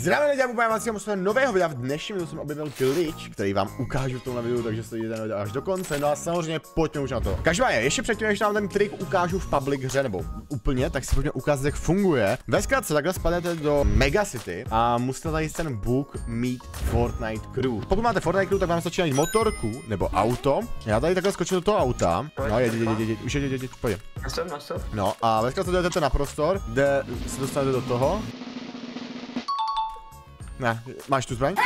Zdravím lidi, vám nového videa. V dnešním videu jsem objevil glitch, který vám ukážu v tomhle videu, takže sledujte až do konce. No a samozřejmě pojďme už na to. Každopádně, ještě předtím, než vám ten trik ukážu v public hře, nebo úplně, tak si pojďme ukázat, jak funguje. Ve zkratce takhle spadnete do Megacity a musíte tady ten book Meet Fortnite Crew. Pokud máte Fortnite Crew, tak vám stačí najít motorku nebo auto. Já tady takhle skočím do toho auta. No, jeď, už jeď, pojď. No a ve zkratce jdete na prostor, kde se dostanete do toho. Ne, máš tu zbraň?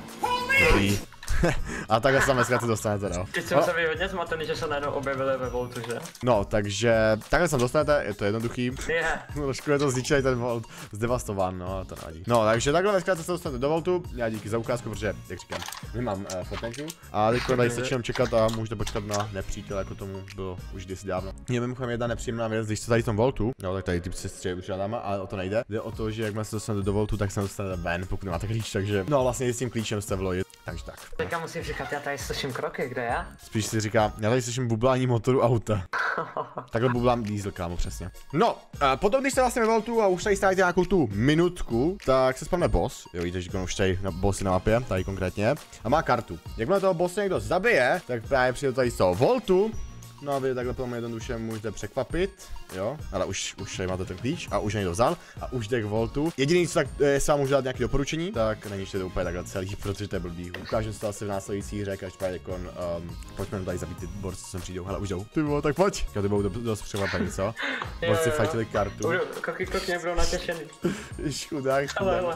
A takhle se tam dneska dostanete, no. Teď jsem se byl hodně zmatený, že se najednou objevili ve Voltu, že? No, takže takhle se tam dostanete, je to jednoduchý. No, trošku je to zničený ten Volt, zdevastován, no, to nevadí. No, takže takhle dneska se dostanete do Voltu, já díky za ukázku, protože, jak říkám, nemám Fortnite. A teď tady se čím čekat a můžete počkat na nepřítele, jako tomu bylo už kdysi dávno. Je mimochodem jedna nepříjemná věc, když jste tady v tom Voltu, no, tak tady typ se střelí už žádáma, ale o to nejde. Jde o to, že jakmile se dostanete do Voltu, tak se dostanete ven, pokud nemáte klíč, takže no, vlastně s tím klíčem jste v loji, takže tak. Teďka musím říkat, já tady slyším kroky, kde já? Spíš si říká, já tady slyším bublání motoru auta. Takhle bublám diesel, kámo, přesně. No, potom když jste vlastně ve Voltu a už tady stáváte nějakou tu minutku, tak se spavne boss. Jo, víte, že už tady bossy na mapě, tady konkrétně. A má kartu. Jakmile toho bossa někdo zabije, tak právě přijde tady z toho Voltu. No a vy takhle potom jednoduše můžete překvapit, jo, ale už tady máte ten klíč a už někdo vzal a už jde k Voltu. Jediný, co tak se vám můžu dát nějaké doporučení, tak není to úplně takhle celý, protože to je blbý. Ukážu si to asi v následující hře, každopádně pojďme tady zabít ty borci, co sem přijdou, hele už jdou. Ty vole, tak pojď. Ty budou dost překvapení, co? Borci fightili kartu. Kroky nebudou natěšený. Chudák. Hele.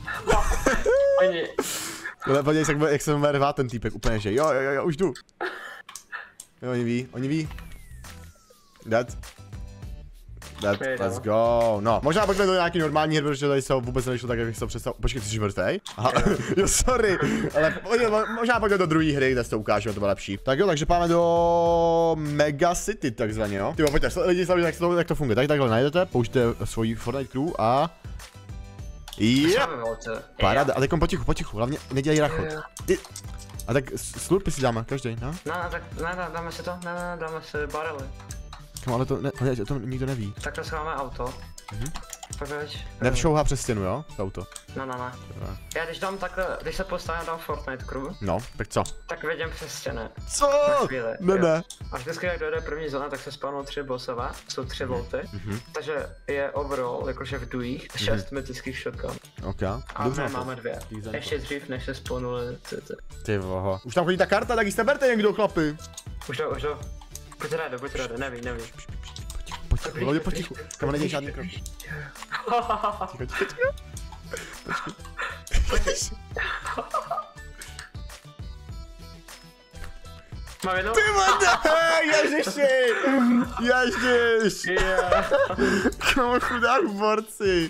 Podívej se, jak se rvá ten týpek, úplně že jo, už jdu. Jo, oni ví. Dead, let's go. No, možná pojďme do nějaký normální hry, protože tady se vůbec nešlo tak, jak bych se představil. Počkej, ty jsi mrtvej? Aha, jo, sorry. Ale možná pojďme do druhé hry, kde se to ukážeme, to bylo lepší. Tak jo, takže půjdeme do Megacity takzvaně, jo. Ty pojďte, lidi sami, jak to funguje. Takhle najdete, použijte svoji Fortnite Crew a... Yep. Paráda, a teď potichu, hlavně nedělej rachot. A tak slurpy si dáme, každý, no? Ne, dáme si to, dáme si barely. Kam, ale to nikdo neví. Takhle si máme auto. Nevšouhá přes stěnu, jo? Auto. Ne. Já když dám takhle, když se postavím, dám Fortnite Crew. No, tak co? Tak vidím přes stěny. Co? Ne. Až vždycky, jak dojde první zóna, tak se spawnou 3 bossové, jsou 3 volty. Takže je overall, jakože v duích, 6 mytických shotgun. Ok, a my máme 2. Ještě dřív, než se spawnuli ty voho. Už tam chodí ta karta, tak ji jste berte někdo, chlapi. Už to. Buď ráda, neví. Pojď potichu, kam neděj žádný krok. Ticho. Mám jednou? Ty vole, ježiši! Komu chudák borci.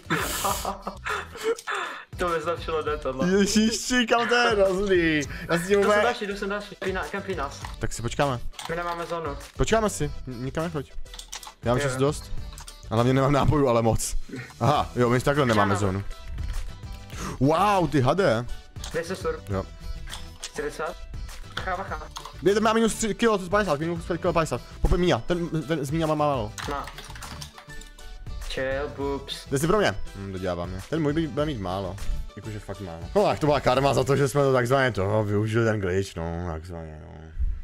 To mi zlepšilo jde tohle. Ježiši, kam to je hrozný. Já si tím úplně... Jdu sem další, kempí nás. Tak si počkáme. My nemáme zónu. Počkáme si, nikam nechoď. Já mám čas dost. A hlavně nemám nápojů, ale moc. Aha, jo, my takhle nemáme zónu. Wow, ty hade. 10 sur. Jo. 40. Bacha. Kde má minus 3 kilo, to je 50, minus 5 kilo 50. Popoj Mia, ten z Mia má málo. No. Chill, boobs. Jde si pro mě? Dodělávám mě. Ten můj bude mít málo. Jakože fakt málo. No tak to byla karma za to, že jsme to takzvaně toho využili ten glitch, no, takzvaně, no.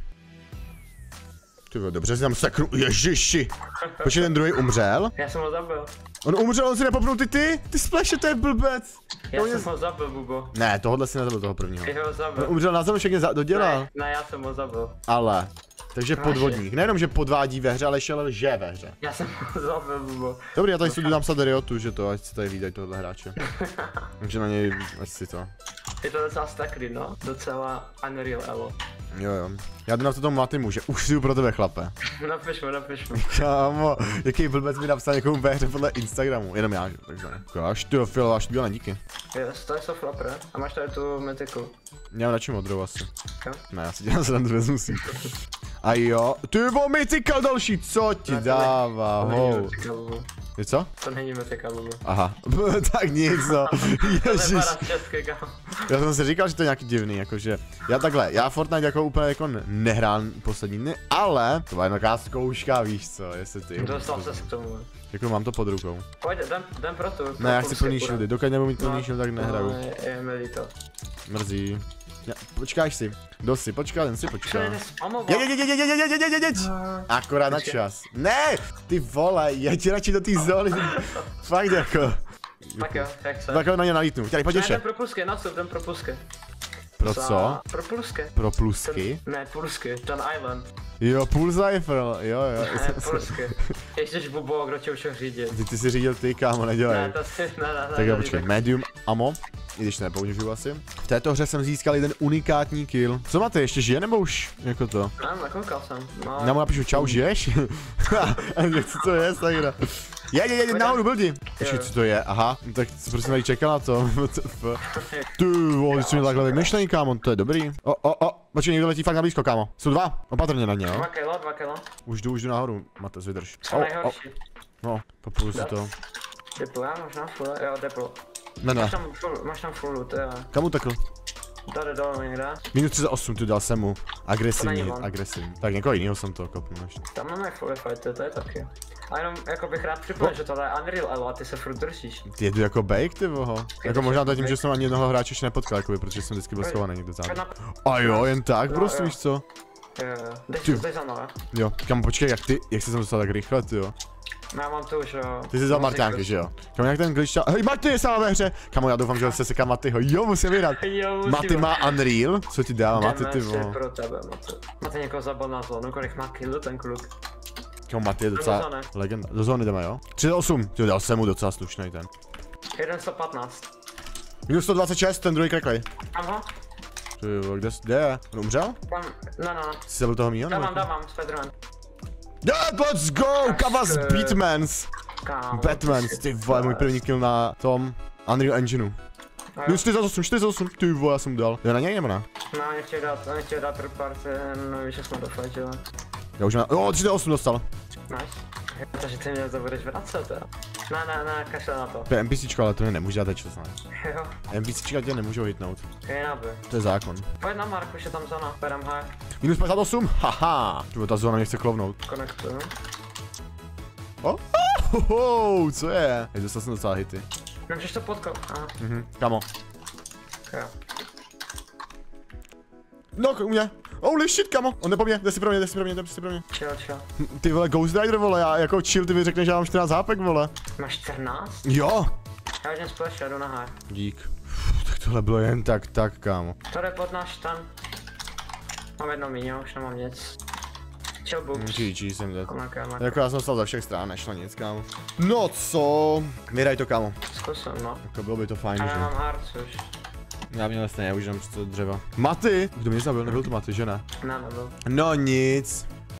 Ty dobře si tam seknu, ježiši. Počkej, ten druhý umřel? Já jsem ho zabil. On umřel, on si nepopnul ty splashe, to je blbec. Já jsem ho zabil, Bubo. Ne, tohle si nezabil toho prvního. Já ho zabil. On umřel na zem, všechny dodělal. Ne, já jsem ho zabil. Ale. Takže podvodník. Nejenom, že podvádí ve hře, ale ještě lže ve hře. Já jsem ho zabil, Bubo. Dobrý, já tady si dám psat Riotu, že to, ať si tady vídají tohle hráče. Takže na něj, ať si to. Je to docela staklý, no. Docela unreal, elo. Jo. Já jdu na to tomu Matimu, že už jdu pro tebe, chlape. Napiš mi. Kámo, jaký blbec mi napsal někomu ve hře podle Instagramu. Jenom já, takže ne. Až ty fialová, až bílé, díky. Yes, to jsou flapre. A máš tady tu mytiku. Já mám radši modrou asi. Jo? Ne, já si dělám srandu, vezmu si. A jo, ty vole, mytika další, co ti dává, ho. Je co? To není mytika, Bubu. Aha, tak nic, no. Ježiš. Já jsem si říkal, že to je nějaký divný, jakože, já Fortnite jako úplně jako nehrám poslední dny, ale to byla nějaká zkouška, víš co, jestli ty. Dostal ses k tomu. Jako mám to pod rukou. Pojď, jdem pro tu. Ne, já chci plný shieldy, dokud nebudu mít plný shield, tak nehraju. Je mi líto. Mrzí. Ja, počkáš si. Dost si počká, ten si počká. Spamoval. Jeď. Akorát na čas. Ne! Ty vole, jeď radši do té zóny. Fakt jako. Tak jo, jak se. Tak na ně nalítnu. Tady, pojď ještě. Jdem pro plusky, nastup, jdem pro plusky. Pro co? Pro plusky. Pro plusky? Ne, plusky, ten island. Jo, Pulseifer, jo. Ne, plusky. Ještě bubo, kdo tě učil řídit. Ty si řídil ty, kámo, nedělej. Ne, to si, ne. Tak jo, počkej, medium ammo, i když nepoužiju asi. V této hře jsem získal jeden unikátní kill. Co máte, ještě žije nebo už jako to? Ne, nekoukal jsem. No. Já mu napíšu čau, žiješ? Co to je, Sagra? Jeď, nahoru, bldi. Počkej, co to je, aha, tak prosím tady čekal na to. Ty vole, jsi mi takhle vymyšlený, kámo, to je dobrý. Počkej, někdo letí fakt na blízko, kámo. Jsou dva, opatrně na ně, jo. 2 kilo. Už jdu nahoru, Matez, vydrž. Co nejhorší. No, popůjdu si to. Deplo, já možná full, jo, deplo. Ne. Máš tam full loot, jo. Kam utekl? Tady dole někde. Minus 38, tu dal jsem mu. Agresivní, To není on. agresivní. Tak někoho jiného jsem to kopnul ještě. Tam máme full fight, to je taky. A jenom jako bych rád připomněl, že tohle je Unreal Elo a ty se furt držíš. Ty jedu jako bake, ty voho. Jako možná to tím, že jsem ani jednoho hráče ještě nepotkal, jakoby, protože jsem vždycky byl schovaný někde zároveň. A jo, jen tak, prostě víš co? Jo. Dej za mnou, Jo, kam počkej, jak jsi sem dostal tak rychle, ty jo? já mám tu už, jo. Ty jsi vzal Marťánky, že jo? Kam jak ten glitch, hej, Maty je sama ve hře! Kamo, já doufám, že se seká Matyho, jo, musím vyhrát. Maty má Unreal? Co ti dává Maty, ty voho? pro tebe, Maty. Máte někoho zabil na zónu, kolik má kill ten kluk? Kamo, Maty je docela legenda. Do zóny jdeme, jo? 38, ty dal jsem mu docela slušnej ten. 115. Minus 126, ten druhý kreklej. Aha. Ty jo, kde je? On umřel? Tam, no. Jsi zabil toho mýho? Dávám, Spiderman. Let's go! Kavas Beatmans! Kámo. Batmans, ty vole, můj první kill na tom Unreal Engineu. Minus 48, ty vole, já jsem dal. Jo, na něj nebo ne? No, nechtěl dát third party, no víš, že jsme dofajtili. Já už mám, 38 dostal. Nice. Takže ty mě to budeš vracet, jo? Ne, kašle na to. To je NPCčko, ale to mi nemůže dát čas, ne? Jo, NPCčka tě nemůžou hitnout. je naby. To je zákon. Pojď na Mark, už je tam zóna, berem high. Minus 58, haha. Tu ta zóna mě chce klovnout. Konektuju. Co je? Hej, dostal jsem docela hity. Nemůžeš to potkop, aha. Kamo. Jo. No, u mě. Holy shit, kamo. On jde po mě, jde si pro mě. Chill. Ty vole, Ghost Rider, vole, já jako chill, ty mi řekneš, že já mám 14 hápek, vole. Máš 14? Jo. Já už jen splash, jdu na high. Dík. Tak tohle bylo jen tak, kámo. To jde pod náš stan. Mám jedno míňo, už nemám nic. Chill boobs. GG jsem dead. Konaké. Jako já jsem stal ze všech stran, nešlo nic, kámo. No co? Vydaj to, kámo. Zkusím, no. Jako bylo by to fajn, A že? já mám hearts už. Já měl stejně, já už jenom to dřeva. Maty? Kdo mě zabil? Nebyl to Maty, že ne? Ne, nebyl. No nic.